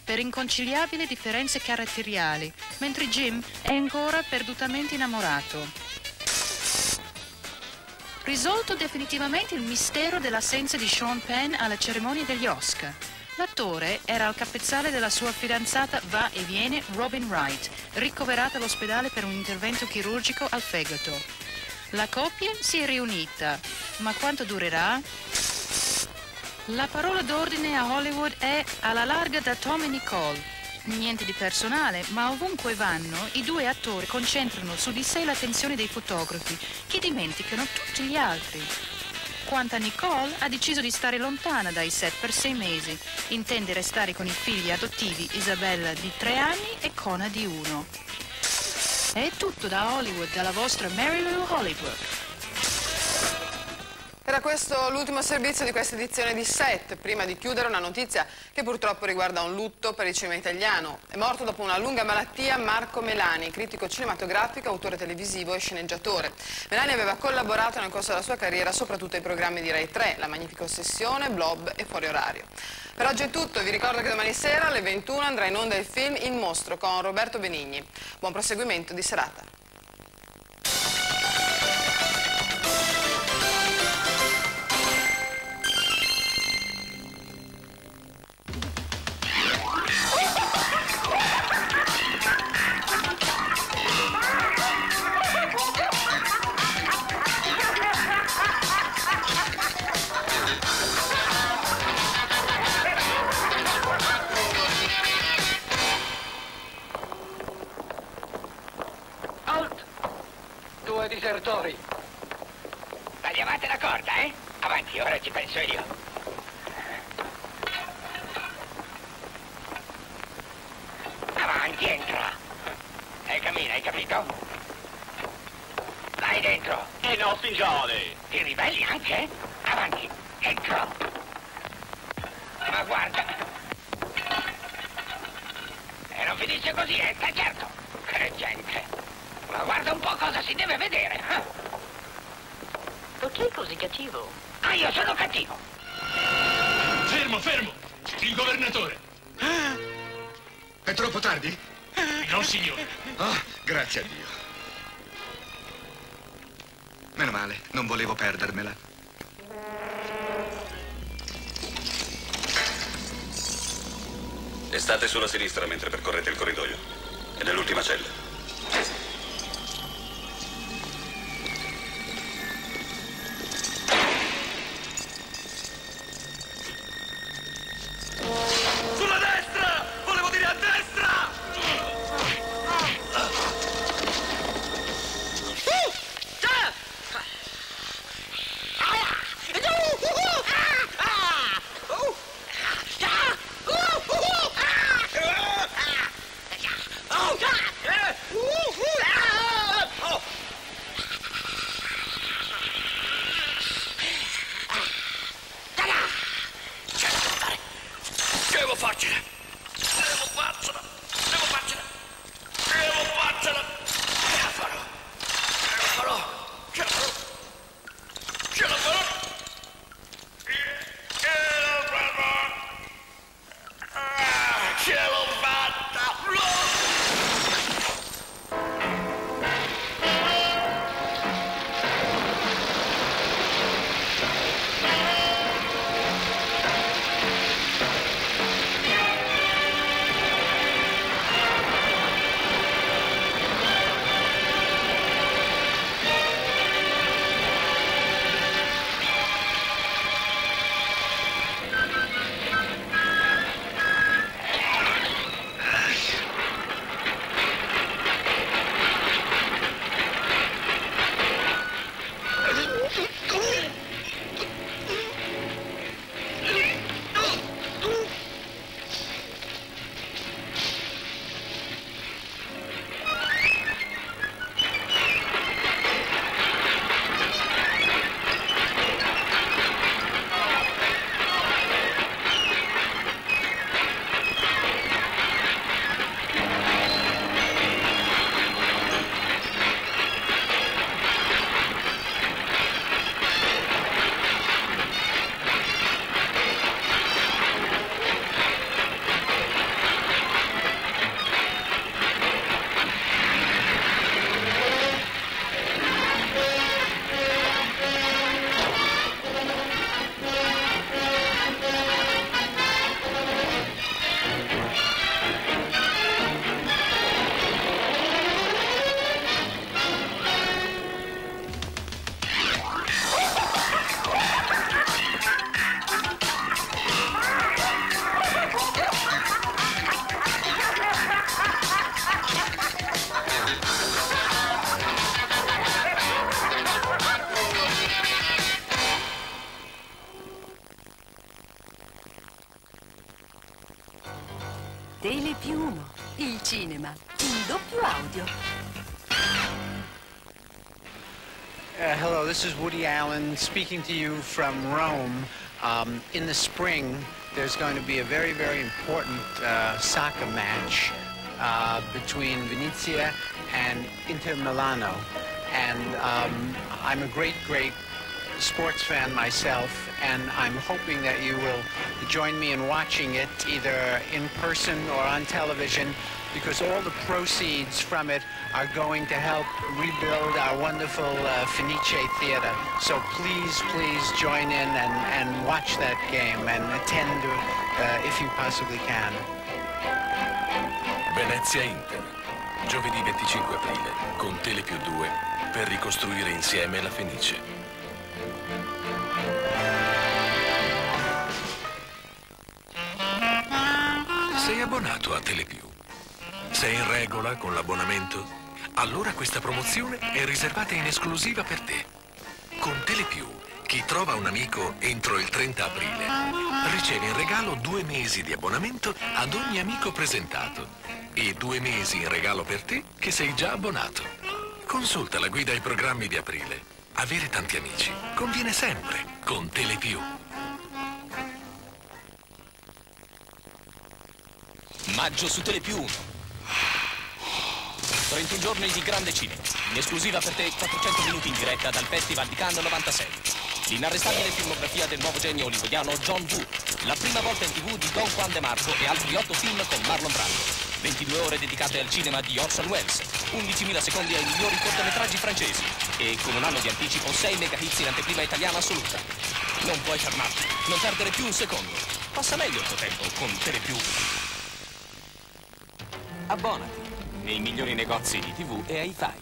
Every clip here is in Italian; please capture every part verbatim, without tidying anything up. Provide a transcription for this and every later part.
per inconciliabili differenze caratteriali, mentre Jim è ancora perdutamente innamorato. Risolto definitivamente il mistero dell'assenza di Sean Penn alla cerimonia degli Oscar. L'attore era al capezzale della sua fidanzata va e viene Robin Wright, ricoverata all'ospedale per un intervento chirurgico al fegato. La coppia si è riunita, ma quanto durerà? La parola d'ordine a Hollywood è alla larga da Tom e Nicole. Niente di personale, ma ovunque vanno, i due attori concentrano su di sé l'attenzione dei fotografi, che dimenticano tutti gli altri. Quanto a Nicole, ha deciso di stare lontana dai set per sei mesi. Intende restare con i figli adottivi Isabella di tre anni e Cona di uno. È tutto da Hollywood, dalla vostra Mary Lou Hollywood. Era questo l'ultimo servizio di questa edizione di Set. Prima di chiudere, una notizia che purtroppo riguarda un lutto per il cinema italiano. È morto dopo una lunga malattia Marco Melani, critico cinematografico, autore televisivo e sceneggiatore. Melani aveva collaborato nel corso della sua carriera soprattutto ai programmi di Rai tre, La Magnifica Ossessione, Blob e Fuori Orario. Per oggi è tutto, vi ricordo che domani sera alle ventuno andrà in onda il film Il Mostro con Roberto Benigni. Buon proseguimento di serata. Disertori. Tagliavate la corda, eh? Avanti, ora ci penso io. Avanti, entra. E cammina, hai capito? Vai dentro. E no, signore. Ti ribelli anche? Avanti, entro. Ma guarda. E non finisce così, eh? Sta certo. Che gente. Ma guarda un po' cosa si deve vedere, eh? Perché è così cattivo? Ah, io sono cattivo. Fermo, fermo! Il governatore. È troppo tardi? No, signore. Oh, grazie a Dio. Meno male, non volevo perdermela. E state sulla sinistra mentre percorrete il corridoio. È nell'ultima cella. Telepiù uno, il cinema in doppio audio. Uh, hello, this is Woody Allen speaking to you from Rome. Um, in the spring, there's going to be a very, very important uh, soccer match uh, between Venezia and Inter Milano. And um, I'm a great, great sports fan myself, and I'm hoping that you will join me in watching it either in person or on television, because all the proceeds from it are going to help rebuild our wonderful uh, Fenice Theater. So please, please join in and, and watch that game and attend uh, if you possibly can. Venezia Inter, giovedì venticinque aprile, con Telepiù due, per ricostruire insieme la Fenice. Sei abbonato a Telepiù? Sei in regola con l'abbonamento? Allora questa promozione è riservata in esclusiva per te. Con Telepiù, chi trova un amico entro il trenta aprile riceve in regalo due mesi di abbonamento ad ogni amico presentato e due mesi in regalo per te che sei già abbonato. Consulta la guida ai programmi di aprile. Avere tanti amici conviene sempre con Telepiù. Maggio su Telepiù uno. trentuno giorni di grande cinema. In esclusiva per te quattrocento minuti in diretta dal Festival di Cannes novantasei. L'inarrestabile filmografia del nuovo genio hollywoodiano John Woo. La prima volta in tv di Don Juan De Marco e altri otto film con Marlon Brando. ventidue ore dedicate al cinema di Orson Welles. undicimila secondi ai migliori cortometraggi francesi. E con un anno di anticipo sei mega hits in anteprima italiana assoluta. Non puoi fermarti, non perdere più un secondo. Passa meglio il tuo tempo con Telepiù. Abbonati nei migliori negozi di tivù e hi-fi.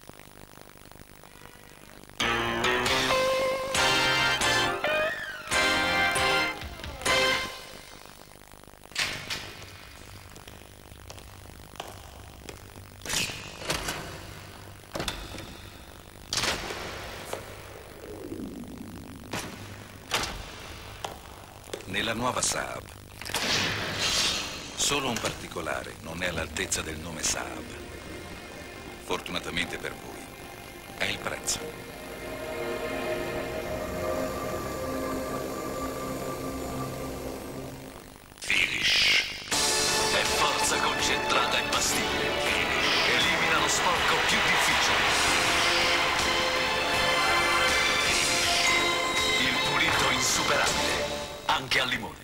Nella nuova Saab, solo un particolare non è all'altezza del nome Saab. Fortunatamente per voi, è il prezzo. Finish. È forza concentrata in pastiglie. Finish. Elimina lo sporco più difficile. Finish. Il pulito insuperabile, anche al limone.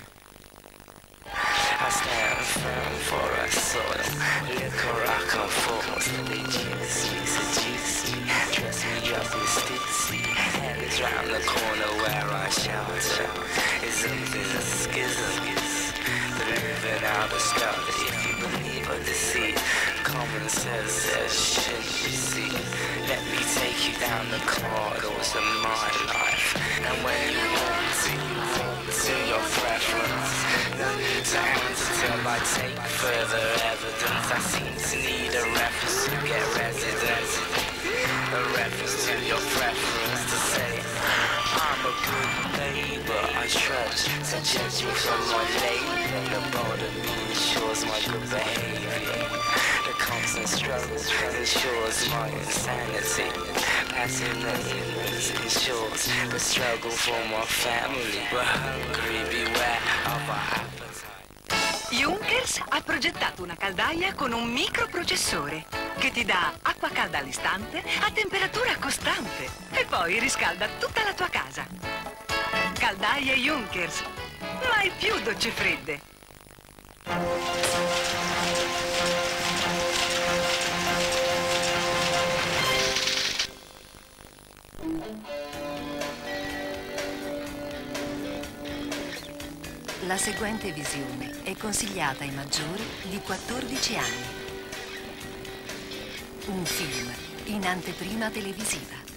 I stand firm for a soda. Liquor rock on force. They juice me, seduce me. Dress me up in stitsy. Hands round the corner where I shelter. Isms is a schism. Living out a stuff if you believe or deceit. Common sense says shouldn't you see. Let me take you down the corridors of my life. And when you want to, you want to your preference. No need to answer till I take further evidence. I seem to need a reference to get residence. A reference to your preference to say I'm a good neighbor. I trudge to judge me from my labor. The border me ensures my good behavior. The constant struggle ensures my insanity. Passing the ignorance ensures the struggle for my family. We're hungry, beware of our appetite. Junkers ha progettato una caldaia con un microprocessore che ti dà acqua calda all'istante a temperatura costante e poi riscalda tutta la tua casa. Caldaie Junkers, mai più docce fredde. La seguente visione è consigliata ai maggiori di quattordici anni. Un film in anteprima televisiva.